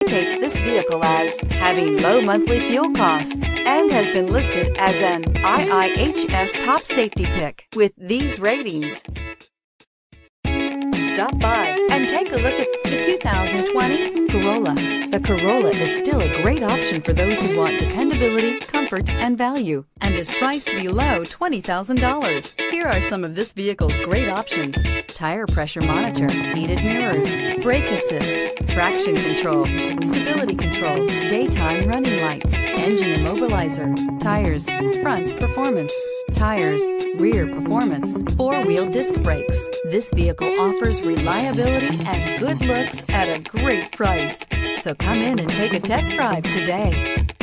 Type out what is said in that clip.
indicates this vehicle as having low monthly fuel costs and has been listed as an IIHS top safety pick with these ratings. Stop by and take a look at the 2020 Corolla. The Corolla is still a great option for those who want dependability, comfort, and value, and is priced below $20,000. Here are some of this vehicle's great options: tire pressure monitor, heated mirrors, brake assist, traction control, stability control, daytime running lights, engine immobilizer, tires, front performance, tires, rear performance, four-wheel disc brakes. This vehicle offers reliability and good looks at a great price. So come in and take a test drive today.